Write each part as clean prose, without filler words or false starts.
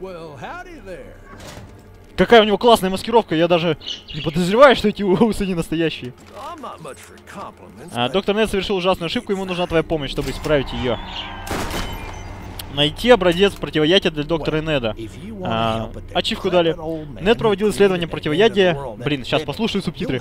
Какая у него классная маскировка, я даже не подозреваю, что эти усы не настоящие. Доктор Нед совершил ужасную ошибку, ему нужна твоя помощь, чтобы исправить ее. Найти образец противоядия для доктора Неда. Ачивку дали. Нед проводил исследование противоядия. Блин, сейчас послушаю субтитры.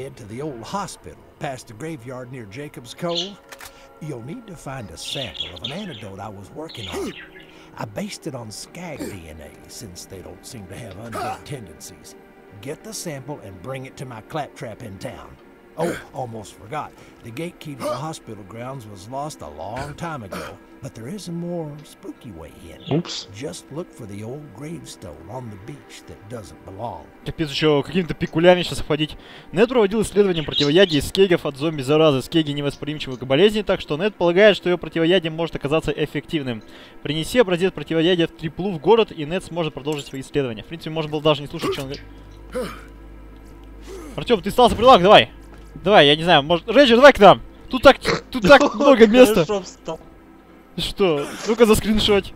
I based it on skag DNA, since they don't seem to have undead tendencies. Get the sample and bring it to my claptrap in town. Oh, almost forgot. The gatekeeper to the hospital grounds was lost a long time ago, but there is a more spooky way in. Oops. Just look for the old gravestone on the beach that doesn't belong. Капец, еще какими-то пикулями сейчас обходить. Нед проводил исследование противоядия скегов от зомби-заразы. Скеги невосприимчивы к болезни, так что Нед полагает, что ее противоядие может оказаться эффективным. Принеси образец противоядия в Триплу в город, и Нед сможет продолжить свои исследования. В принципе, можно было даже не слушать, что он говорит. Артем, ты стал за прилаг, давай! Давай, я не знаю, может... Рейджер, давай к нам! Тут так много места! Что? Ну-ка заскриншоть.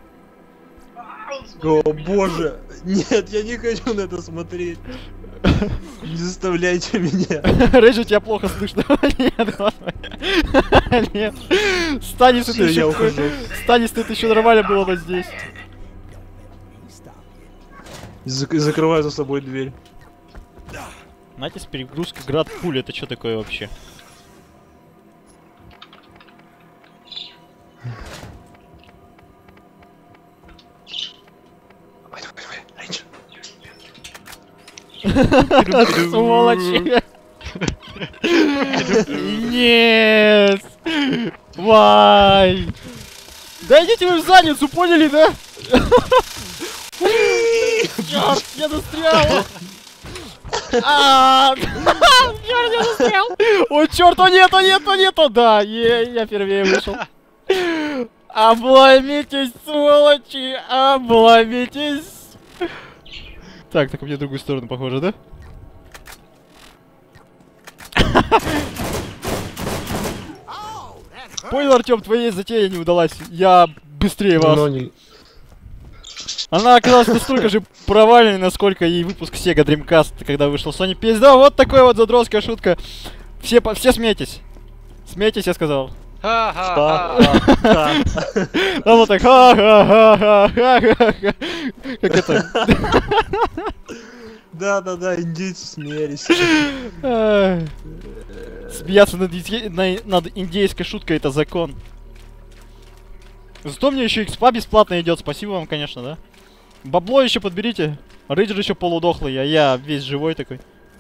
О боже! Нет, я не хочу на это смотреть. Не заставляйте меня. Рейджер, тебя плохо слышно. Нет, господи. Нет. Стань, если ты еще... Стань, если это еще нормально было бы здесь. Закрываю за собой дверь. Натис, перегрузка, град, пули. Это что такое вообще? Сволочи! Нет! Вай! Да идите вы в задницу, поняли, да? Черт, я застрял! Черт, я застрял! О, черт, о нет, о нет, о нет, о да! Я первее вышел. Обломитесь, сволочи! Обломитесь! Так, у меня в другую сторону похоже, да? Понял, Артем, твоей затея не удалась. Я быстрее вас. Она оказалась настолько же провальной, насколько и выпуск Sega Dreamcast, когда вышел Sony PS2. Да, вот такая вот задротская шутка. Все смейтесь. Смейтесь, я сказал. Ха-ха-ха. А вот так. Ха-ха-ха-ха-ха-ха. Как это? Да-да-да, индейцы смеялись. Смеяться над индейской шуткой — это закон. Зато мне еще экспа бесплатно идет. Спасибо вам, конечно, да? Бабло еще подберите. Рейджер еще полудохлый, а я весь живой такой.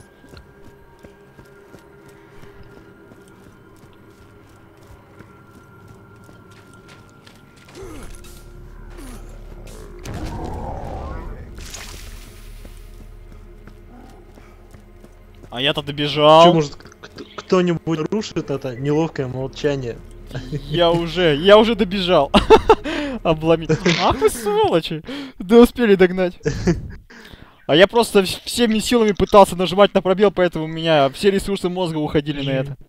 А я-то добежал. Че, может, кто-нибудь рушит это неловкое молчание? Я уже добежал. Обломить. Ах вы сволочи. Да успели догнать. А я просто всеми силами пытался нажимать на пробел, поэтому у меня все ресурсы мозга уходили на это.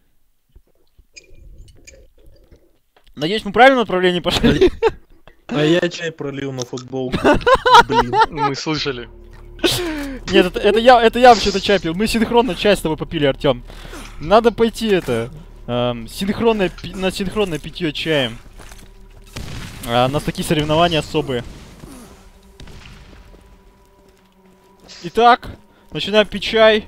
Надеюсь, мы в правильном направлении пошли. А я чай пролил на футбол. Блин. Мы слышали. Нет, это я вообще-то чай пил. Мы синхронно чай с тобой попили, Артем. Надо пойти на синхронное питье чаем. У нас такие соревнования особые. Итак, начинаем пить чай.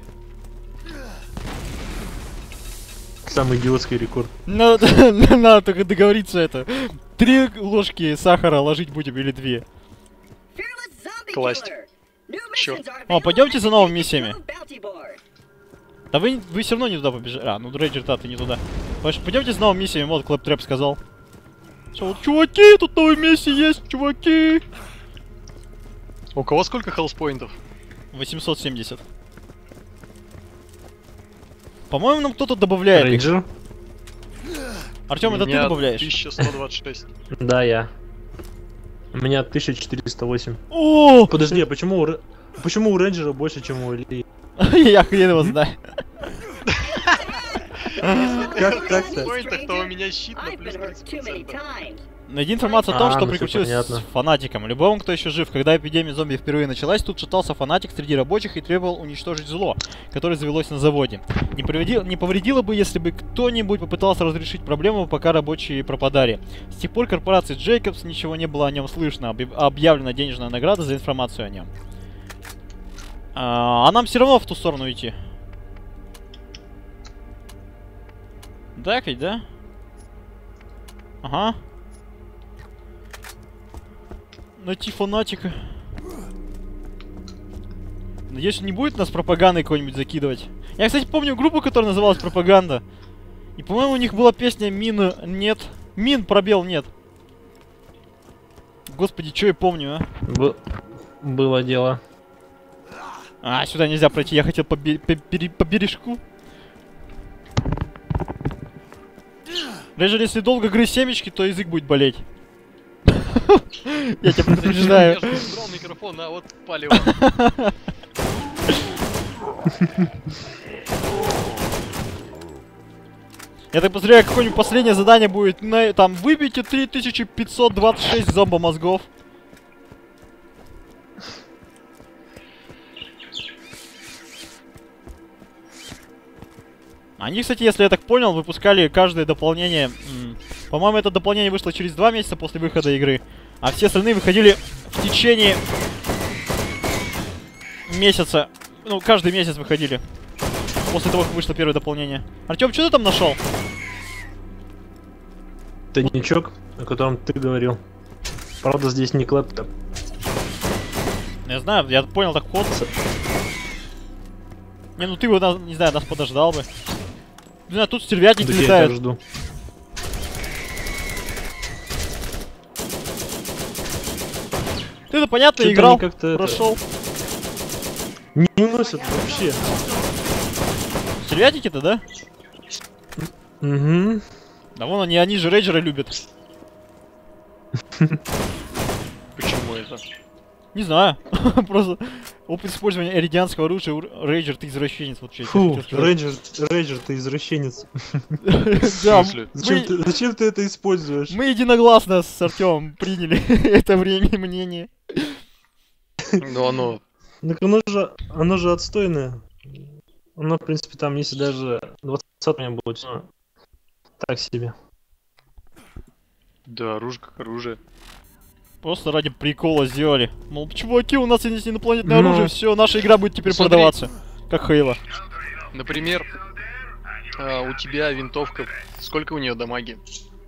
Самый идиотский рекорд. Надо только договориться это. 3 ложки сахара ложить будем или 2? Класть. Чё? О, пойдемте за новыми миссиями. Да вы все равно не туда побежали. А, ну Рейджер, да, ты не туда. Пойдемте за новыми миссиями, вот Клэптрэп сказал. Всё, чуваки, тут новые миссии есть, чуваки. У кого сколько хелспоинтов? 870. По-моему, нам кто-то добавляет. Рейнджер? Артем, это ты добавляешь? 1126. Да, я. У меня 1408. О! Подожди, а почему у Рейнджера больше, чем у Ильи? Я хрен его знаю. Как так-то? То у меня щит на плюс 30%. Найди информацию о том, что ну всё приключилось с понятно. фанатиком. Любому, кто еще жив. Когда эпидемия зомби впервые началась, тут шатался фанатик среди рабочих и требовал уничтожить зло, которое завелось на заводе. Не повредило бы, если бы кто-нибудь попытался разрешить проблему, пока рабочие пропадали. С тех пор корпорации Джейкобс ничего не было о нем слышно. Объявлена денежная награда за информацию о нем. А нам все равно в ту сторону идти. Так ведь, да? Ага. Найти фанатика. Надеюсь, не будет нас пропагандой какой-нибудь закидывать. Я, кстати, помню группу, которая называлась «Пропаганда». И, по-моему, у них была песня «Мин нет». «Мин, пробел, нет». Господи, что я помню, а? Было дело. А, сюда нельзя пройти, я хотел по бережку. Рейджер, если долго грызть семечки, то язык будет болеть. Я тебя предупреждаю. Я же убрал микрофон, а вот палево. Я так посмотрю, какое-нибудь последнее задание будет. Там, выбейте 3526 зомбомозгов. Они, кстати, если я так понял, выпускали каждое дополнение. По-моему, это дополнение вышло через 2 месяца после выхода игры. А все остальные выходили в течение месяца. Ну, каждый месяц выходили. После того, как вышло первое дополнение. Артём, что ты там нашел? Тайничок, о котором ты говорил. Правда, здесь не клэптоп. Я знаю, я понял, так ход. Не, ну ты бы, не знаю, нас подождал бы. Не знаю, тут стервятники Я летают. тебя жду. Ты это понятно Что-то играл, они как-то прошел. Не уносят вообще. Стервятники-то, да? Угу. Да вон они же рейджеры любят. Почему это? Не знаю. Просто опыт использования эридианского оружия у рейджер, ты извращенец. Вот что я Фу, хотел сказать. Рейджер, ты извращенец. Да, смысле? Зачем ты это используешь? мы единогласно с Артёмом приняли это мнение. Ну оно... Так оно же отстойное. Оно, в принципе, там, если даже 20 меня будет, но так себе. Да, оружие как оружие. Просто ради прикола сделали. Мол, чуваки, у нас есть инопланетное Ну. оружие, все, наша игра будет теперь Смотри. продаваться. Как Хейла. Например, у тебя винтовка... Сколько у нее дамаги?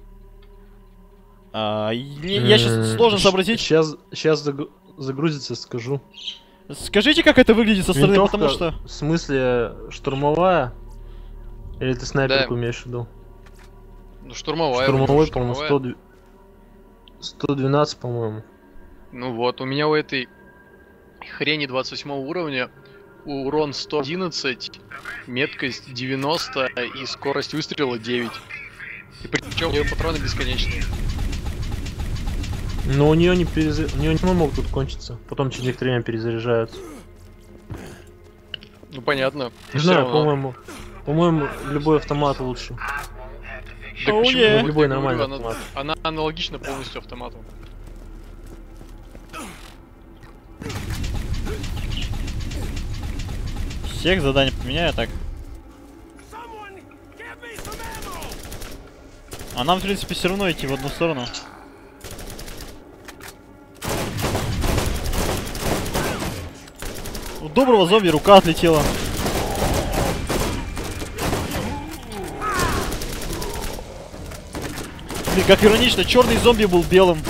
Я сейчас сложно сообразить. Сейчас загрузится, скажу. Скажите, как это выглядит со стороны, Винтовка, потому что... в смысле, штурмовая? Или ты снайперку Да. имеешь в виду? Ну, штурмовая. Штурмовой, штурмовая. по-моему, 112, по-моему. Ну вот, у меня у этой хрени 28 уровня урон 111, меткость 90 и скорость выстрела 9. И причем у нее патроны бесконечные. Но у нее не могут тут кончиться. Потом через некоторое время перезаряжаются. Ну понятно. Не Всё знаю, равно. по-моему, любой автомат лучше. Так Oh, почему? yeah. Вот Любой я говорю, нормальный она, автомат. она аналогична полностью автомату. Всех заданий поменяю так. А нам, в принципе, все равно идти в одну сторону. У доброго зомби рука отлетела. Блин, как иронично, черный зомби был белым.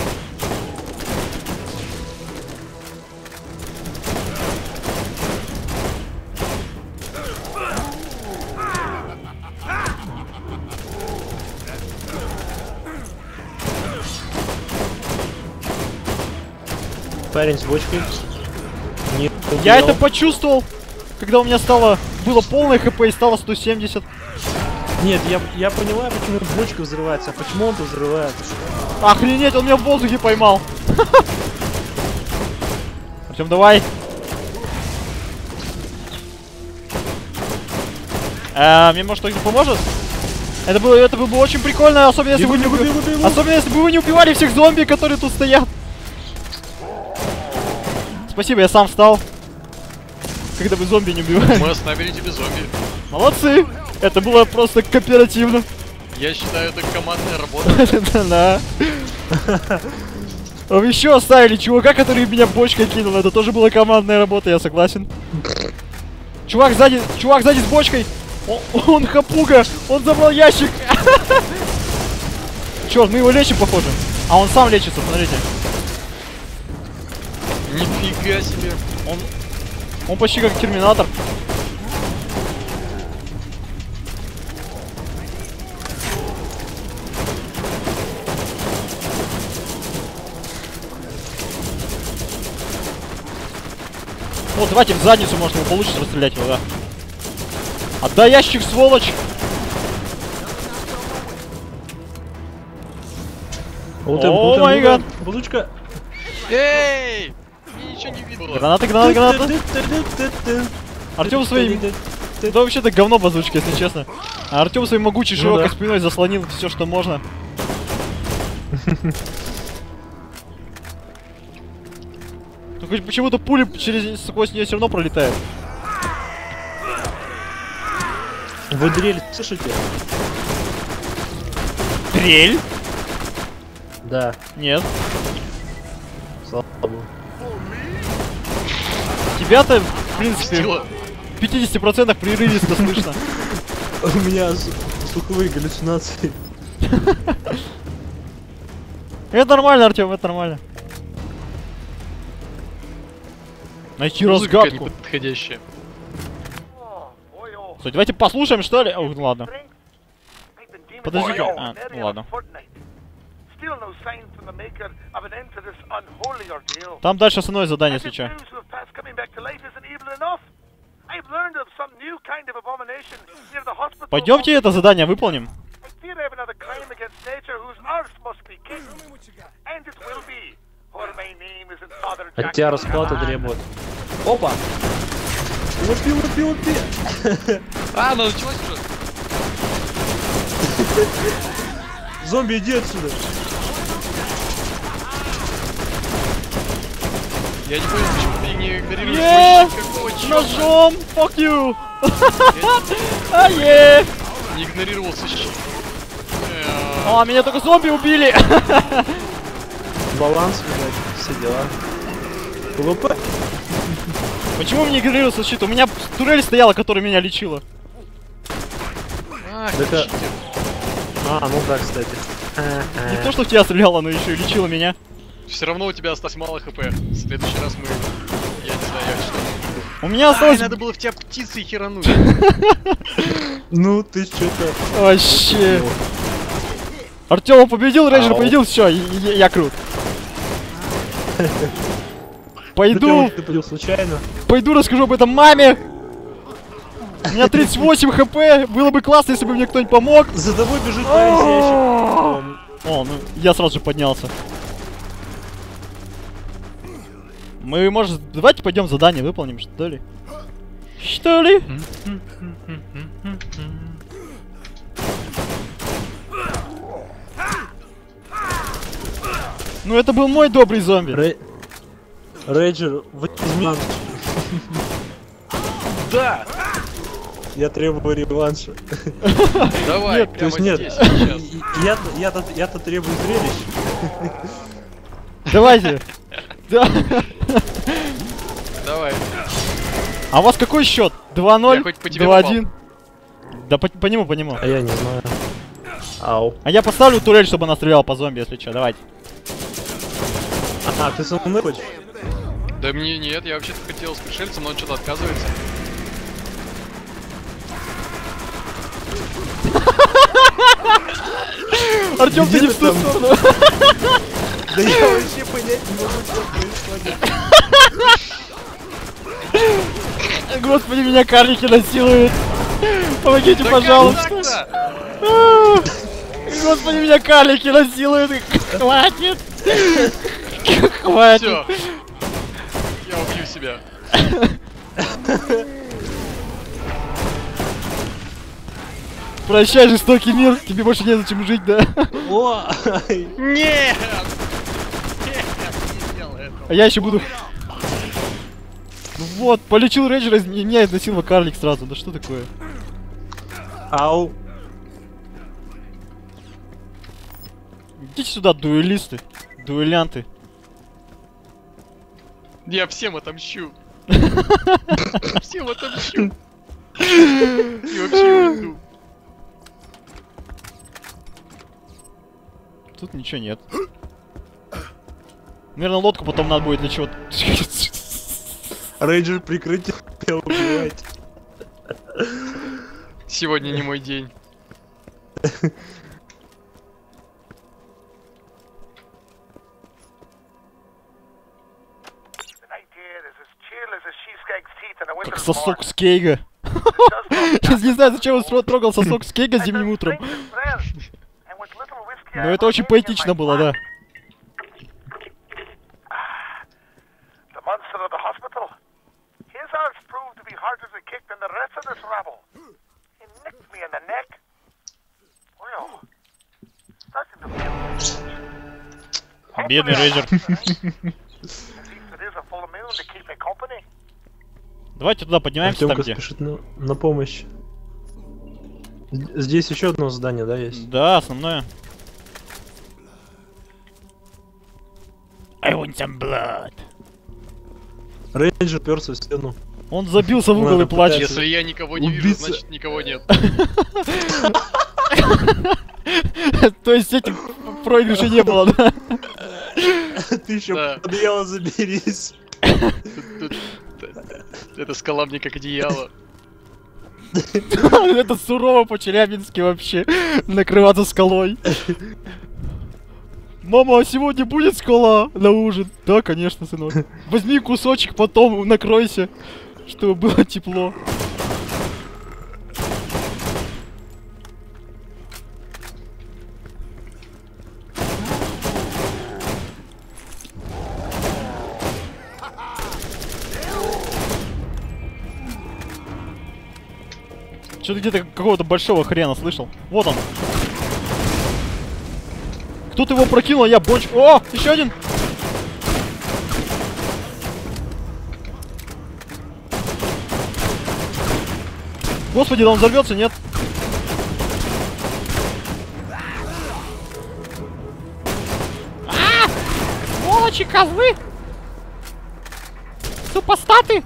Парень с бочкой. Не Я убил. это почувствовал, когда у меня было полное хп и стало 170. Нет, я понимаю, почему бочка взрывается, а почему он-то взрывается? Охренеть, он меня в воздухе поймал. Артём, давай. Мне может кто-нибудь поможет? Это было бы очень прикольно, особенно если, особенно если бы вы не убивали всех зомби, которые тут стоят. Спасибо, я сам встал. Когда вы зомби не убивали. Мы остановили тебе зомби. Молодцы! Это было просто кооперативно. Я считаю, это командная работа. Да. Вы еще оставили чувака, который меня бочкой кинул. Это тоже была командная работа, я согласен. Чувак сзади с бочкой. Он хапуга, он забрал ящик. Черт, мы его лечим, похоже. А он сам лечится, смотрите. Нифига себе. Он почти как терминатор. Вот, давайте в задницу, может, его получится расстрелять его, да. Отдай ящик, сволочь! О май гад! Булочка. Эй! Мне ничего не видно. Гранаты! Артём своим... Да вообще-то говно базучка, если честно. А Артём своей могучей широкой спиной заслонил все, что можно. Только почему-то пули сквозь нее все равно пролетают. Вы дрель слышите? Дрель? Да. Нет. Слава богу. Тебя-то, в принципе, в 50% прерывисто слышно. У меня слуховые галлюцинации. Это нормально, Артём, это нормально. Найти разгадку. Неподходящая. Стой, давайте послушаем, что ли? Ох, ладно. Подожди-ка. А, ну ладно. Там дальше основное задание, если чё. Пойдемте это задание выполним. От тебя расплата требует. Опа! Лупи! А, ну началось уже. Зомби, иди отсюда. Я не понял, почему ты не игнорируешь Yes! какого чёрта? Ножом! Fuck you! Ае! Не игнорировал защиту. А, меня только зомби убили! Баланс, блядь, все дела. ПВП. Почему мне игнорировал защиту? У меня турель стояла, которая меня лечила. Ах, Это- читер. А, ну да, кстати. Не то, что в тебя стреляла, но еще и лечила меня. Все равно у тебя осталось мало хп. В следующий раз мы... Я не знаю, я что. У меня Ай, осталось... надо было в тебя птицей херануть. Ну, ты что-то... Вообще. Артёма победил, Рейнджер победил, все, я крут. Пойду, Ты победил случайно. пойду расскажу об этом маме. У меня 38 хп, было бы классно, если бы мне кто-нибудь помог. За тобой бежит парень. О, ну я сразу же поднялся. Мы, может, давайте пойдем задание выполним, что ли? Что ли? Ну это был мой добрый зомби. Рейджер, возьми реванш. Да! Я требую реванша. Давай, Нет, То прямо есть нет, здесь, сейчас. я-то требую зрелищ. Давайте. Да. Давай. А у вас какой счет? Я 2-0? хоть по тебе 2-1? Да по нему. А я не знаю. Ау. А я поставлю турель, чтобы она стреляла по зомби, если что. Давайте. А, ты со мной хочешь? Да мне нет, я вообще-то хотел с пришельцем, но он что-то отказывается. Артём, ты Где не ты в ту там? сторону. Да я вообще понять не могу, что происходит. Господи, меня карлики насилуют. Помогите, Да пожалуйста. как так-то? Господи, меня карлики насилуют. Хватит. Хватит. Всё. Я убью себя. Прощай, жестокий мир, тебе больше незачем жить, да? О! Нет! Нет, не делай этого. А я еще буду... Ну вот, полечил рейнджера, и меня изнасиловал карлик сразу, да что такое? Ау! Идите сюда, дуэлисты, дуэлянты. Я всем отомщу. Всем отомщу. И вообще уйду. Тут ничего нет. Наверное, лодку потом надо будет для чего-то. Рейнджер, прикрытие убивать. Сегодня не мой день. Как сосок с Кейга. Не знаю, зачем он трогал сосок с Кейга зимним утром. Но это очень поэтично было, да. Бедный рейнджер. Давайте туда поднимаемся, там Артемка где. спешит на помощь. Здесь еще одно здание, да, есть? Да, основное. I want some blood. Рейнджер перся в стену. Он забился в угол и Ладно, плачет. Если я никого не вижу, Убийца. значит никого нет. То есть этим проигрыша не было, да? Ты еще Да. под одеяло заберись. Эта скала мне как одеяло. Это сурово по-челябински вообще. Накрываться скалой. Мама, а сегодня будет скала на ужин? Да, конечно, сынок. Возьми кусочек, потом накройся, чтобы было тепло. Что-то где-то какого-то большого хрена слышал. Вот он. Кто-то его прокинул, а я бончик. О, еще один. Господи, да он взорвется, нет? Сволочи, козлы! Супостаты!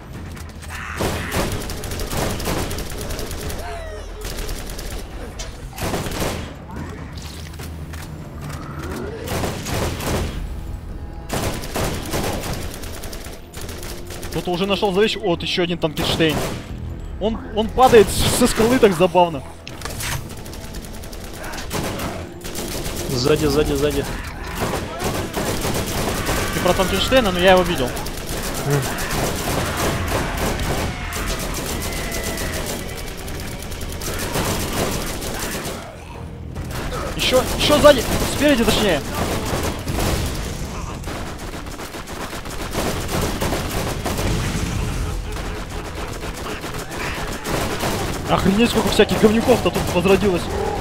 Кто-то уже нашел завещь. Вот еще один Танкенштейн. Он падает со скалы так забавно. Сзади, сзади, сзади. Ты про Танкенштейна, но я его видел. Еще сзади, спереди точнее. Охренеть, сколько всяких говнюков-то тут возродилось.